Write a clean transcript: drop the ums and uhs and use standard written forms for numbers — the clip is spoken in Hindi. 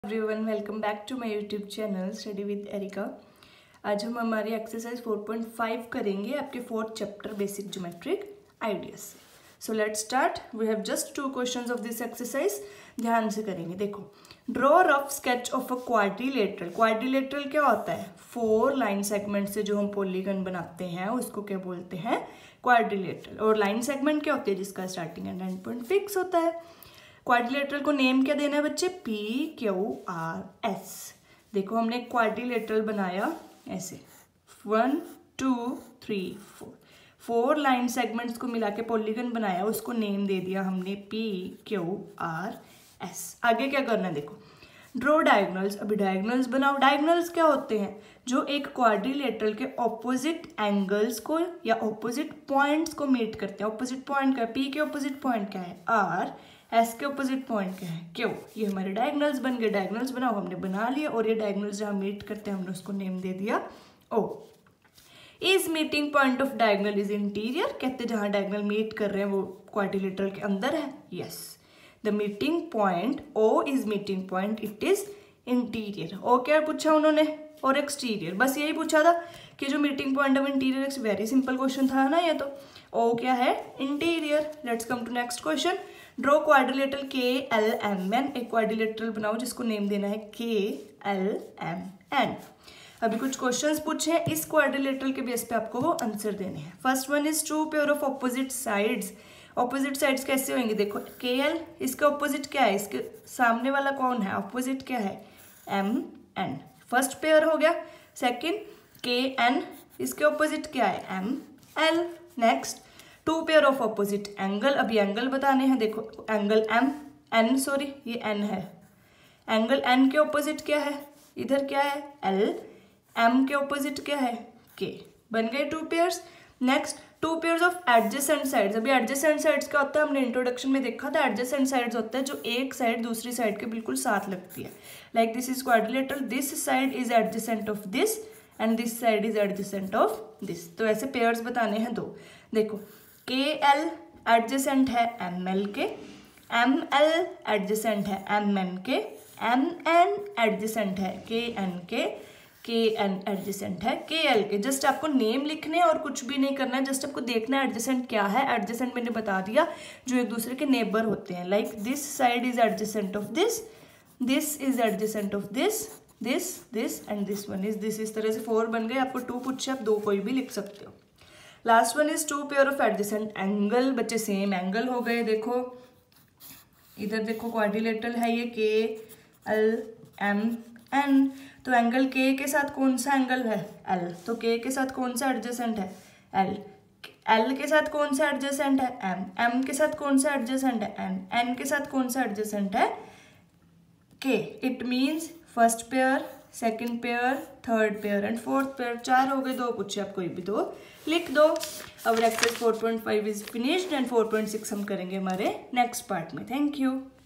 Everyone, welcome back to my YouTube channel study with Erica. आज हम हमारी एक्सरसाइज 4.5 करेंगे आपके 4th chapter basic geometric ideas से। So let's start. We have just 2 questions of this exercise. ध्यान से करेंगे। देखो, draw rough sketch of a quadrilateral. Quadrilateral क्या होता है? 4 लाइन सेगमेंट से जो हम पॉलीगन बनाते हैं उसको क्या बोलते हैं? क्वाड्रिलेटरल। और लाइन सेगमेंट क्या होती है? जिसका starting and end point fix होता है। क्वाड्रिलेटरल को नेम क्या देना है बच्चे? PQRS। देखो, हमने क्वाड्रिलेटरल बनाया ऐसे 1 2 3 4 लाइन सेगमेंट्स को मिला के पॉलीगन बनाया, उसको नेम दे दिया हमने PQRS। आगे क्या करना है? देखो, ड्रॉ डायगोनल्स। अभी डायगोनल्स बनाओ। डायगोनल्स क्या होते हैं? जो एक क्वाड्रिलेटरल के ऑपोजिट एंगल्स को या ऑपोजिट पॉइंट्स को मीट करते हैं। ऑपोजिट पॉइंट क्या है? P के ऑपोजिट पॉइंट क्या है? R। S के ऑपोजिट पॉइंट क्या है? Q। ये हमारे डायगोनल्स बन गए। डायगोनल्स बनाओ, हमने बना लिया। और ये डायगोनल्स जहाँ मीट करते हैं हमने उसको नेम दे दिया O। Is meeting point of diagonal is interior. कहते हैं जहाँ डायगोनल मीट कर रहे हैं वो क्वाड्रिलेटरल के अंदर है। Yes, the meeting point O is meeting point, it is interior. O क्या पूछा उन्होंने? और एक्सटीरियर। बस यही पूछा था कि जो meeting point of interior. Very simple question था ना ये तो। O क्या है? Interior. Let's come to next question. Draw quadrilateral KLMN। एक क्वाड्रिलेटरल बनाओ जिसको नेम देना है KLMN। अभी कुछ क्वेश्चंस पूछे हैं, इस क्वाड्रिलेटरल के बेस पे आपको वो आंसर देने हैं। First one is true pair of opposite sides. Opposite sides कैसे होंगे? देखो, KL, इसके ऑपोजिट क्या है? इसके सामने वाला कौन है? ऑपोजिट क्या है? MN। फर्स्ट पेयर हो गया। सेकेंड KN, इसके ऑपोजिट क्या है? ML। Next, 2 pair of opposite angle. अभी एंगल बताने हैं। देखो, एंगल ये N है। एंगल N के ऑपोजिट क्या है? इधर क्या है? L। M के ऑपोजिट क्या है? K। बन गए 2 pairs. Next, 2 pairs of adjacent sides. अभी एडजेसेंट साइड्स क्या होता है? हमने इंट्रोडक्शन में देखा था। एडजेसेंट साइड्स होता है जो एक साइड दूसरी साइड के बिल्कुल साथ लगती है। Like this is quadrilateral, this side is adjacent of this and this side is adjacent of this. तो ऐसे पेयर्स बताने हैं 2। देखो, KL एडजेसेंट है ML के, ML एडजेसेंट है MN के, MN एडजेसेंट है KN के, KN एडजेसेंट है KL के। जस्ट आपको नेम लिखने और कुछ भी नहीं करना है। जस्ट आपको देखना है एडजेसेंट क्या है। एडजेसेंट मैंने बता दिया, जो एक दूसरे के नेबर होते हैं। Like this side is adjacent of this, this is adjacent of this, this and this one is this. इस तरह से 4 बन गए। आपको 2 पूछे, आप 2 कोई भी लिख सकते हो। Last one is 2 pair of adjacent angle. बच्चे सेम एंगल हो गए। देखो इधर देखो, क्वाड्रिलेटरल है ये KLMN। तो एंगल K के साथ कौन सा एंगल है? L। तो K के साथ कौन सा एडजेसेंट है? L। L के साथ कौन सा एडजेसेंट है? M। M के साथ कौन सा एडजेसेंट है? N। N के साथ कौन सा एडजेसेंट है? K। It means first pair, second pair, third pair and fourth pair. 4 हो गए। 2 पूछे, आप कोई भी 2 लिख दो। अब एक्सरसाइज 4.5 इज फिनिश्ड एंड 4.6 हम करेंगे हमारे नेक्स्ट पार्ट में। Thank you.